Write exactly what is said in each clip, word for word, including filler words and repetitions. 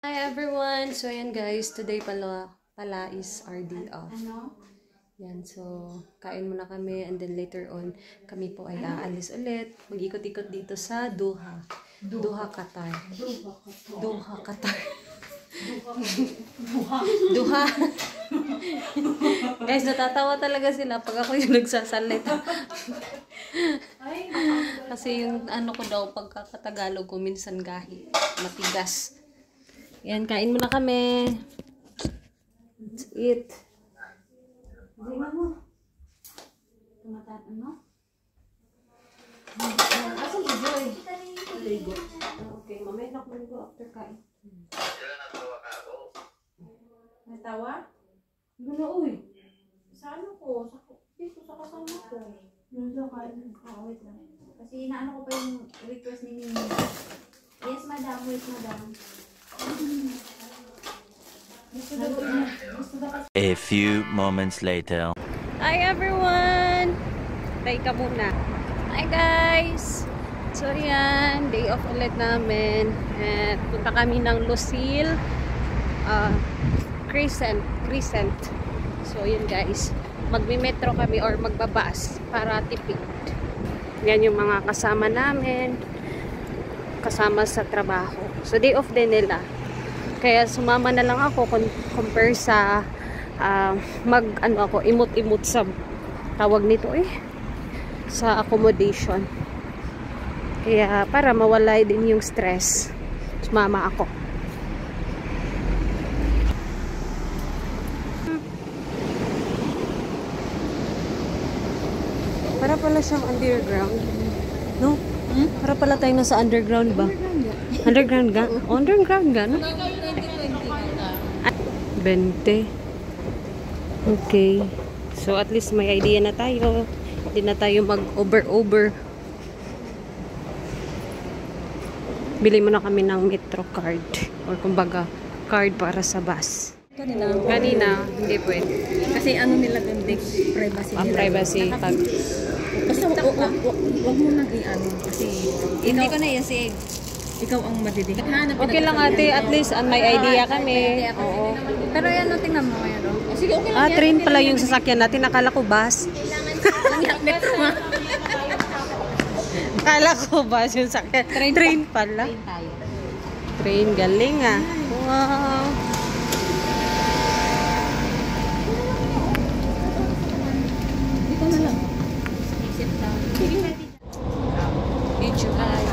Hi everyone! So ayan guys, today pala, pala is R D off. Yan, so kain muna kami and then later on kami po ay aalis ulit. Mag-ikot-ikot dito sa Doha. Doha, Qatar. Doha, Qatar. Doha. Doha. Guys, natatawa talaga sila pag ako yung nagsasalita. Kasi yung ano ko daw, pagkakatagalog ko minsan gahi. Matigas. Yan, kain muna kami. Let's eat. Hindi na mo. Tumataan, ano? Asan si Joy? Ligo. Okay, mamaya na ko after kain. May tawa? Guna, uy. Sa ano ko? Sa, dito sa kasama ko. Yung sa kain. Ah, wait lang. Kasi inaano ko pa yung request ni Mimi. Yes, madam. Wait, madam. A few moments later. Hi everyone! Tay ka muna. Hi guys! So yan, day off ulit namin. And punta kami ng Lucille uh, Crescent. Crescent. So yun guys, magmi-metro kami or magbabas para tipid. Yan yung mga kasama namin. Kasama sa trabaho. So day off din nila. Kaya sumama na lang ako compare sa uh, mag ano ako imot-imot sa tawag nito eh sa accommodation. Kaya para mawala din yung stress, sumama ako. Para pala siyang underground. No? Hmm? Para pala tayo nasa underground ba? Underground ga? Underground ga, no? twenty. Okay. So, at least may idea na tayo. Hindi na tayo mag-over-over. Bili muna kami ng metro card. Or kumbaga, card para sa bus. Kanina. Kanina, hindi pwede. Kasi ano nila ganda, privacy Ang nila. privacy tag. Basta wag mo nang i-ano. Kasi Hindi ikaw, ko na i-save. ikaw ang madidig. Okay lang ate, at least an may idea kami. Oo. Pero yan, no, tingnan mo ngayon. Oh. Sige, okay lang Ah, yan. train pala yung sasakyan natin. Nakala ko bus. Metro nga. Nakala ko bus yung sasakyan. Train, train pala. Train tayo. Train, galing ah. Wow. Dito na lang. Sit down. YouTube.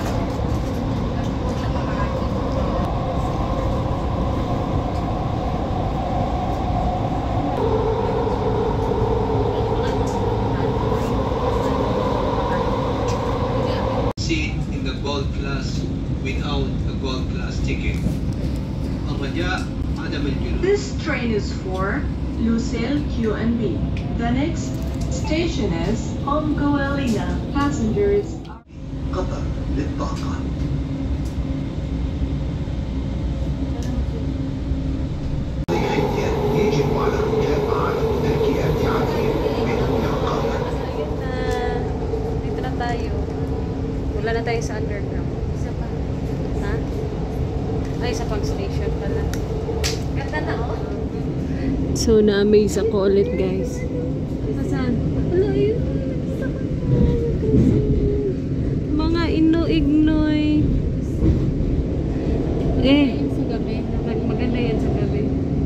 Seat in the gold class without a gold class ticket. الرجاء عدم الجلوس. This train is for Lucille Q and B. The next station is Home Goalina. Passengers are قطر للطاقة. يجب على متابعة تركية عديد من الإقامة. Dito na tayo. Wala na tayo sa underground. Isa pa. Ha? Ay, sa pang station pala. Ganda na, oh. So, na-amaze ako ulit, guys. Saan? Wala yun. Mga ino-ignoy. Eh, Sa gabi. maganda yan sa gabi.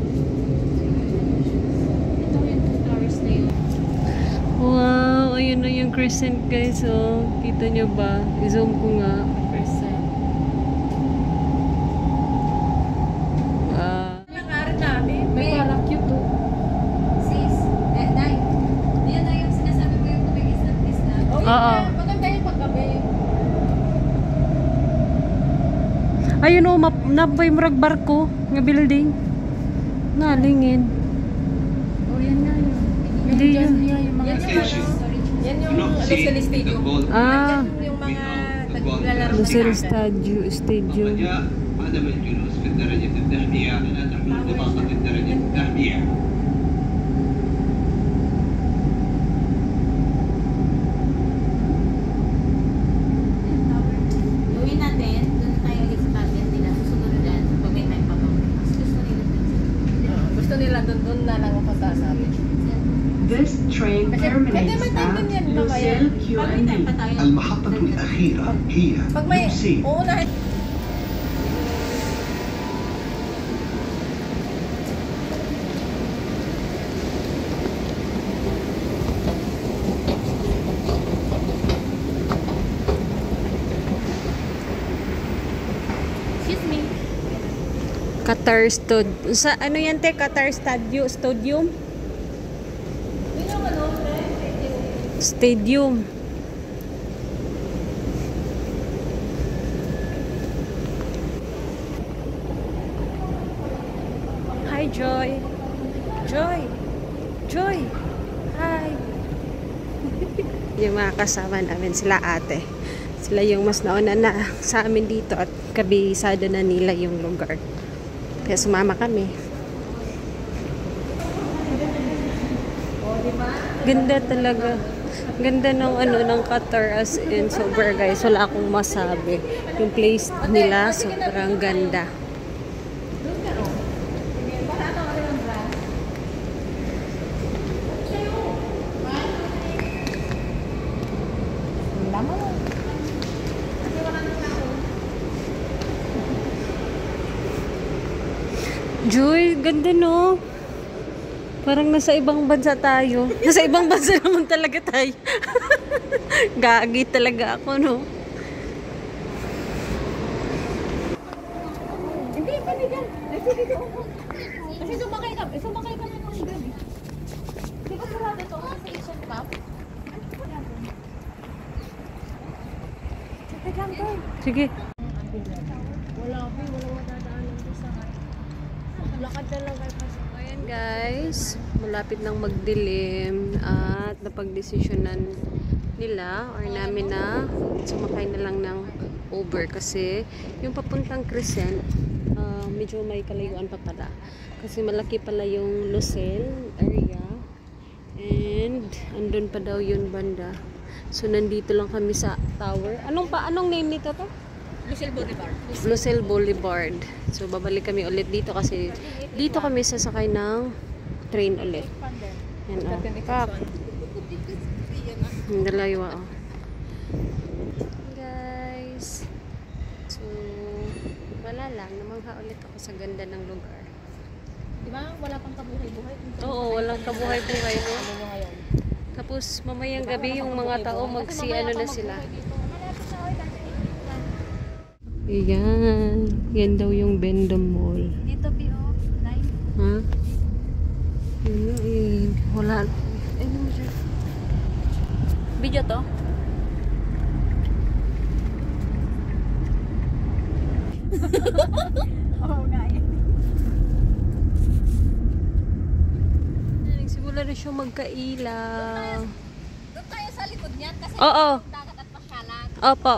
Ito yung two towers na yun. Wow, ayun na yung crescent, guys. Oh, kita nyo ba? I-zoom ko nga. Percent. Ah, Nakarin namin. May parang cute, oh. Sis. Eh, Nay. Yan na yung sinasabi ko yung tubig is not this na. Oh, Oo. yeah. Maganda yung paggabi. ayun o, map napay murag barko nga building. Nalingin. Oh, yan nga yun. Hindi yun. Yung mga Station. Yan yung Do not sit Lucille in the Stadium. gold Ah, Yung mga without a gold naglalaro class Lucille ticket. Stadium. Stadium. الرجاء عدم الجلوس في الدرجة الذهبية لا تحمل بطاقة الدرجة الذهبية. Gawin natin, doon tayo ulit sa target nila. Susunod na dyan. Pag may time pa. sila doon, doon na lang ang punta namin. This train terminates at Lucille Q and B. المحطة الأخيرة هي Pag may لوسيل. uunahin. Excuse me. Qatar Stud. Sa ano yan te? Qatar Stadio, Stadium? Stadium. Hi Joy. Joy. Joy. Hi. Yung mga kasama namin sila ate. Sila yung mas nauna na sa amin dito at kabisado na nila yung lugar. Kaya sumama kami. Ganda talaga. Ganda ng ano ng Qatar as in sober guys. Wala akong masabi. Yung place nila sobrang ganda. Joy, ganda no? Parang nasa ibang bansa tayo. Nasa ibang bansa naman talaga tayo. Gagi talaga ako, no? Hindi, pwede dyan. Sige, dito. Kasi sumakay ka. Sumakay ka na ng gabi. Di ba sarado ito? Sa Asian map? Sige lang, boy. Sige. Wala ko, walang madadaanan doon sa lakad na lang kayo pasok. Ayan guys, malapit nang magdilim at napagdesisyonan nila or namin na sumakay na lang ng Uber kasi yung papuntang Crescent uh, medyo may kalayuan pa pala kasi malaki pala yung Lucille area and andun pa daw yun banda. So nandito lang kami sa tower. Anong pa anong name nito to? Lucille Boulevard. Lucille Boulevard. So babalik kami ulit dito kasi dito kami sasakay ng train ulit. Yan o. Pak. Ang dalawa o. Guys. So wala lang. Namangha ulit ako sa ganda ng lugar. Di ba? Wala pang kabuhay-buhay. Oo, walang kabuhay-buhay no. Ano mo ngayon? Tapos mamayang gabi yung mga tao magsi ano na sila. Ayan. Yan daw yung Bendam Mall. Dito, P O. Nine. Ha? Yun na eh. Wala. Ano mo siya? Video to? Oo nga eh. Nagsimula na siya magkailaw. Doon tayo sa likod niyan kasi Oo. dagat at pasyalan. Opo.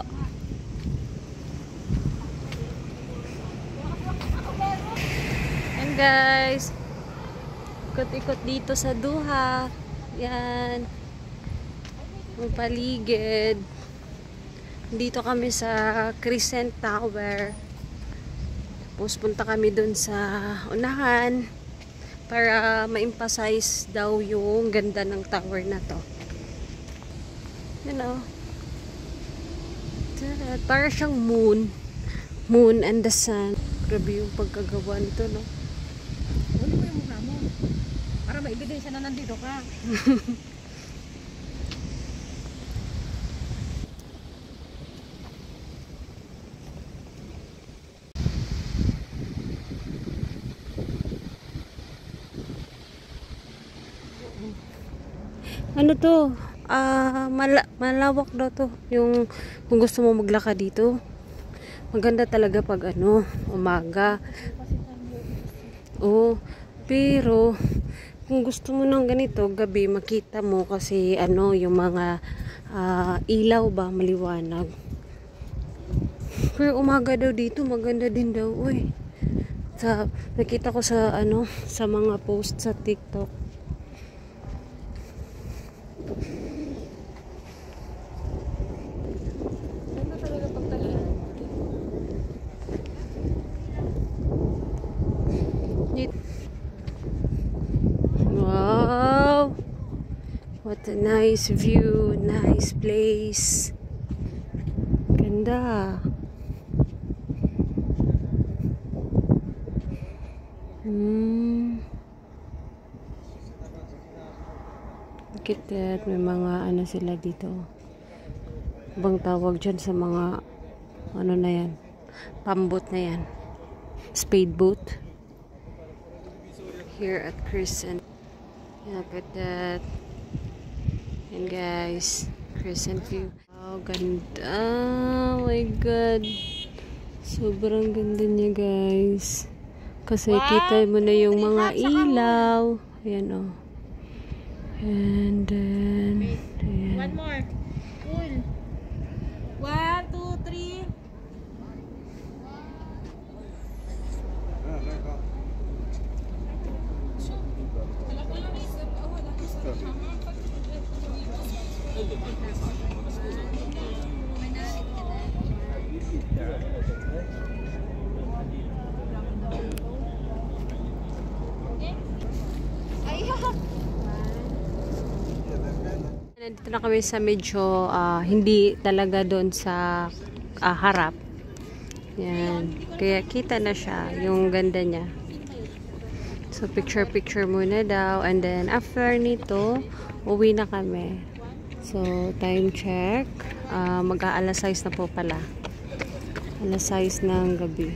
Yan guys. Ikot-ikot dito sa Duha. Yan. Ang paligid. Dito kami sa Crescent Tower. Tapos punta kami dun sa unahan para ma-emphasize daw yung ganda ng tower na to. Yan o. Para siyang moon. Moon and the sun. Grabe yung pagkagawa nito, no? Huli mo yung mukha mo. Para maibidensya na nandito ka. Ano to? Ah, mala malawak daw to. Yung kung gusto mo maglakad dito. Maganda talaga pag ano, umaga. Oh, pero kung gusto mo ng ganito, gabi makita mo kasi ano, yung mga ah, ilaw ba maliwanag. Pero umaga daw dito, maganda din daw, uy. Sa nakita ko sa ano, sa mga post sa TikTok. What a nice view, nice place. Ganda. Hmm. Look at that. May mga ano sila dito. Bang tawag dyan sa mga ano na yan. Pambot na yan. Spade boat. Here at Crescent. Look at that. And guys, Crescent view. Oh, ganda. Oh my God. Sobrang ganda niya, guys. Kasi kita mo na yung mga ilaw. Ayan, oh. And then, ayan. One more. Cool. One, two, three. Nandito na kami sa medyo uh, hindi talaga doon sa uh, harap. Yan. Kaya kita na siya, yung ganda niya. So picture picture muna daw, and then after nito uwi na kami. So time check, uh, mag-aalas sais na po pala. Alas sais ng gabi.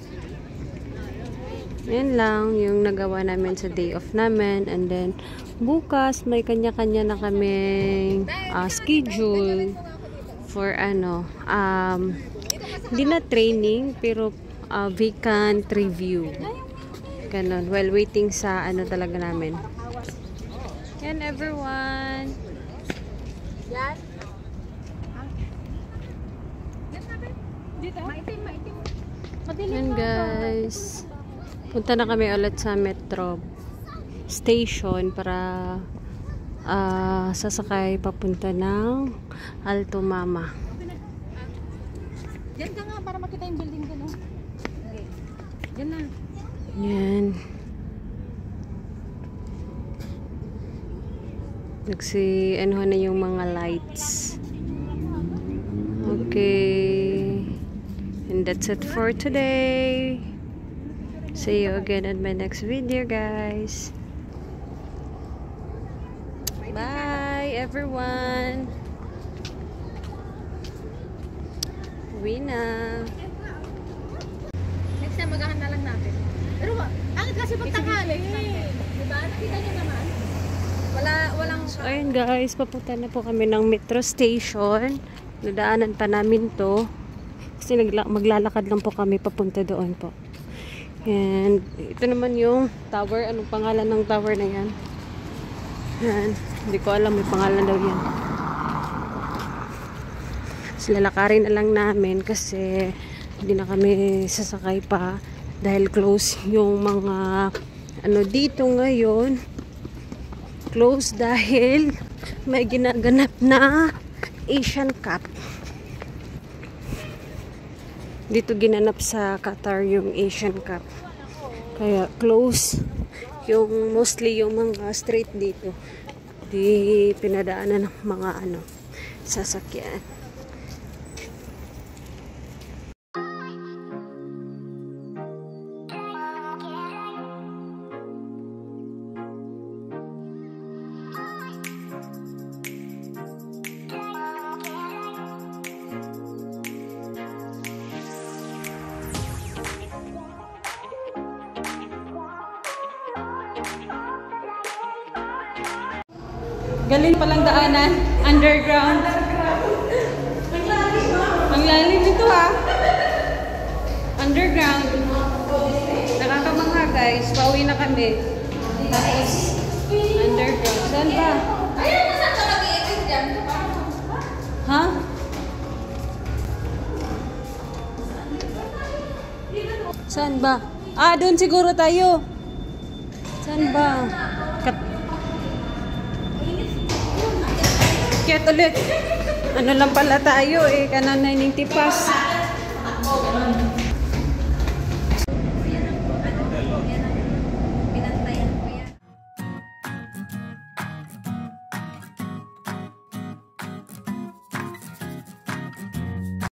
Yan lang yung nagawa namin sa day off namin, and then bukas may kanya-kanya na kaming uh, schedule for ano, um, hindi na training pero uh, vacant review. Ganon, while waiting sa ano talaga namin. Yan everyone. Yan. Dito. Maitim, maitim. Yan guys. Punta na kami ulit sa metro station para uh, sasakay papunta ng Alto Mama. Yan ka nga para makita yung building ko, no? Okay. Yan na. Yan. Nagsi, ano na yung mga lights. Okay. And that's it for today. See you again in my next video, guys. Bye, everyone. Uwi na. Next time magahan na lang natin. Pero angit kasi pagtanghali. Diba? Nakita niyo naman. Wala, walang... So, ayun guys, papunta na po kami ng metro station. Nadaanan pa namin to. Kasi maglalakad lang po kami papunta doon po. And ito naman yung tower. Anong pangalan ng tower na yan? Yan. Hindi ko alam. May pangalan daw yan. So, lalakarin na lang namin kasi hindi na kami sasakay pa dahil close yung mga ano dito ngayon. Close dahil may ginaganap na Asian Cup. Dito ginanap sa Qatar yung Asian Cup. Kaya close yung mostly yung mga street dito. Di pinadaanan ng mga ano sasakyan. Galing palang daanan. Underground. Ang lalim nito ha. Underground. Nakakamangha guys. Pauwi na kami. Tapos underground. Saan ba? Ayun, nasaan ka mag-i-exit dyan? Ha? Saan ba? Ah, doon siguro tayo. Saan ba? Kat Kaya ulit. Ano lang pala tayo eh. Kanan na yung tipas.